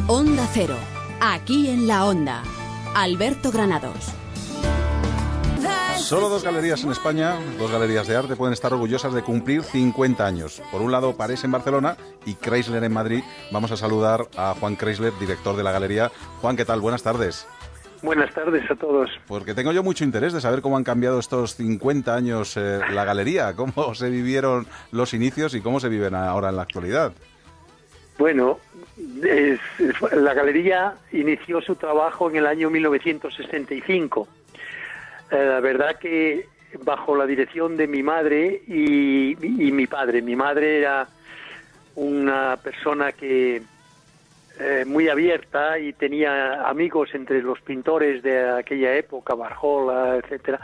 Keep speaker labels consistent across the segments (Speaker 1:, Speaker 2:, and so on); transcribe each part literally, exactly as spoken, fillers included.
Speaker 1: Onda Cero, aquí en la Onda. Alberto Granados.
Speaker 2: Solo dos galerías en España, dos galerías de arte, pueden estar orgullosas de cumplir cincuenta años. Por un lado, Parés en Barcelona y Chrysler en Madrid. Vamos a saludar a Juan Chrysler, director de la galería. Juan, ¿qué tal? Buenas tardes.
Speaker 3: Buenas tardes a todos.
Speaker 2: Porque tengo yo mucho interés de saber cómo han cambiado estos cincuenta años eh, la galería, cómo se vivieron los inicios y cómo se viven ahora en la actualidad.
Speaker 3: Bueno, es, es, la galería inició su trabajo en el año mil novecientos sesenta y cinco. Eh, la verdad que bajo la dirección de mi madre y, y mi padre. Mi madre era una persona que eh, muy abierta y tenía amigos entre los pintores de aquella época, Barjola, etcétera.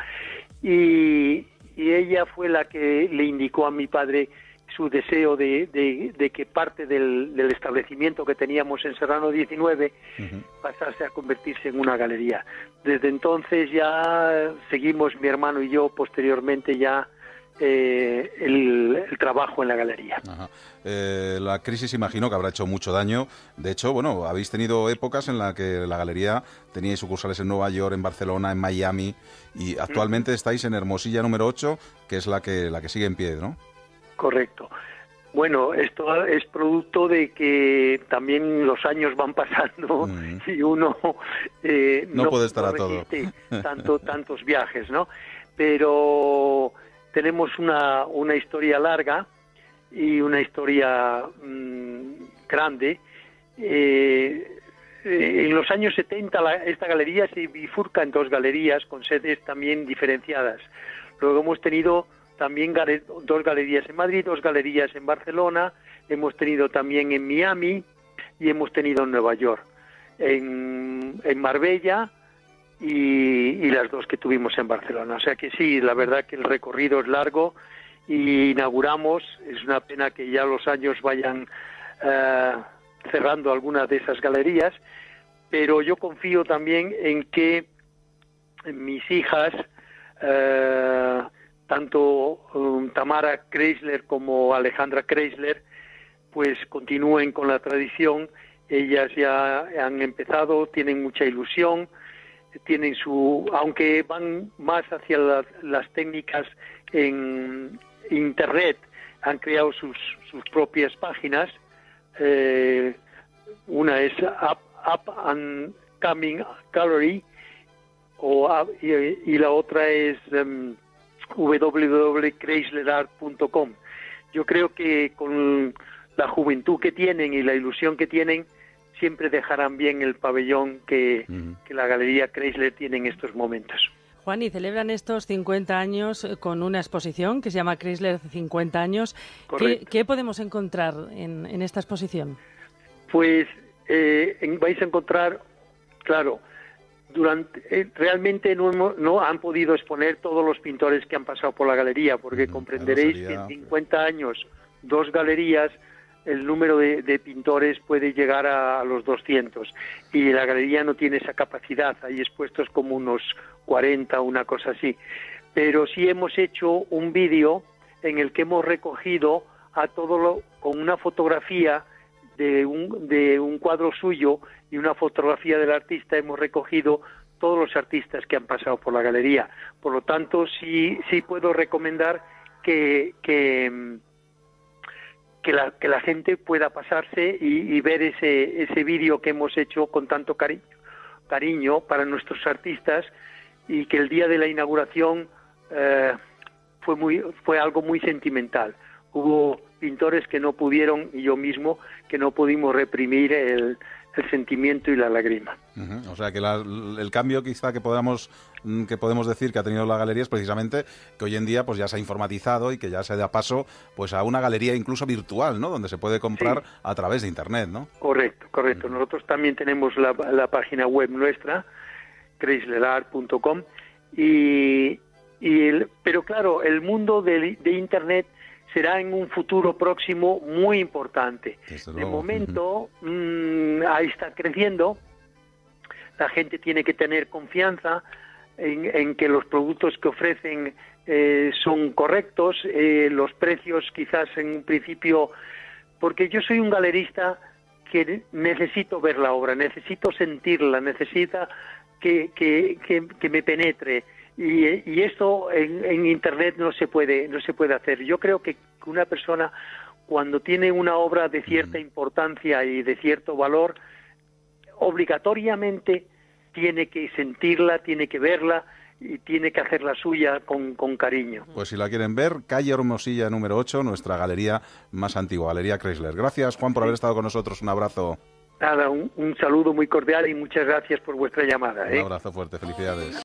Speaker 3: Y, y ella fue la que le indicó a mi padre su deseo de, de, de que parte del, del establecimiento que teníamos en Serrano diecinueve uh-huh. pasase a convertirse en una galería. Desde entonces ya seguimos, mi hermano y yo, posteriormente ya eh, el, el trabajo en la galería.
Speaker 2: Ajá. Eh, la crisis imagino que habrá hecho mucho daño. De hecho, bueno, habéis tenido épocas en las que la galería tenía sucursales en Nueva York, en Barcelona, en Miami, y actualmente uh-huh. estáis en Hermosilla número ocho, que es la que, la que sigue en pie, ¿no?
Speaker 3: Correcto. Bueno, esto es producto de que también los años van pasando mm. y uno eh,
Speaker 2: no, no puede estar no a todo.
Speaker 3: tanto tantos viajes, ¿no? Pero tenemos una una historia larga y una historia mmm, grande. Eh, en los años setenta la, esta galería se bifurca en dos galerías con sedes también diferenciadas. Luego hemos tenido también gale- dos galerías en Madrid, dos galerías en Barcelona, hemos tenido también en Miami y hemos tenido en Nueva York, en, en Marbella y, y las dos que tuvimos en Barcelona. O sea que sí, la verdad que el recorrido es largo y inauguramos, es una pena que ya los años vayan uh, cerrando algunas de esas galerías, pero yo confío también en que mis hijas... Uh, tanto um, Tamara Chrysler como Alejandra Chrysler pues continúen con la tradición. Ellas ya han empezado, tienen mucha ilusión, tienen su, aunque van más hacia la, las técnicas en internet, han creado sus, sus propias páginas. Eh, una es Up, Up and Coming Gallery o, y, y la otra es um, w w w punto chrysler art punto com. Yo creo que con la juventud que tienen y la ilusión que tienen, siempre dejarán bien el pabellón que, uh-huh. que la Galería Chrysler tiene en estos momentos.
Speaker 4: Juan, y celebran estos cincuenta años con una exposición que se llama Chrysler cincuenta años. ¿Qué, ¿Qué podemos encontrar en, en esta exposición?
Speaker 3: Pues eh, en, vais a encontrar, claro, Durante, eh, realmente no, hemos, no han podido exponer todos los pintores que han pasado por la galería, porque mm, comprenderéis sería... que en cincuenta años, dos galerías, el número de, de pintores puede llegar a, a los doscientos, y la galería no tiene esa capacidad, hay expuestos como unos cuarenta, una cosa así. Pero sí hemos hecho un vídeo en el que hemos recogido a todo lo, con una fotografía de un, de un cuadro suyo y una fotografía del artista, hemos recogido todos los artistas que han pasado por la galería. Por lo tanto, sí sí puedo recomendar que que, que, la, que la gente pueda pasarse y, y ver ese ese vídeo que hemos hecho con tanto cariño, cariño para nuestros artistas, y que el día de la inauguración eh, fue muy fue algo muy sentimental. Hubo pintores que no pudieron, y yo mismo, que no pudimos reprimir el, el sentimiento y la lágrima.
Speaker 2: Uh-huh. O sea que la, el cambio quizá que podamos que podemos decir que ha tenido la galería es precisamente que hoy en día pues ya se ha informatizado y que ya se da paso pues a una galería incluso virtual, ¿no? Donde se puede comprar sí. a través de internet, ¿no?
Speaker 3: Correcto, correcto. Uh-huh. Nosotros también tenemos la, la página web nuestra, chrysler art punto com, y, y el, pero claro, el mundo de, de internet será en un futuro próximo muy importante. De momento, uh-huh. mmm, ahí está creciendo. La gente tiene que tener confianza en, en que los productos que ofrecen eh, son correctos, eh, los precios quizás en un principio, porque yo soy un galerista que necesito ver la obra, necesito sentirla, necesita que, que, que, que me penetre. Y, y esto en, en Internet no se puede, no se puede hacer. Yo creo que una persona, cuando tiene una obra de cierta importancia y de cierto valor, obligatoriamente tiene que sentirla, tiene que verla y tiene que hacerla suya con, con cariño.
Speaker 2: Pues si la quieren ver, calle Hermosilla número ocho, nuestra galería más antigua, Galería Chrysler. Gracias, Juan, por haber estado con nosotros. Un abrazo.
Speaker 3: Nada, un, un saludo muy cordial y muchas gracias por vuestra llamada. ¿eh?
Speaker 2: Un abrazo fuerte, felicidades.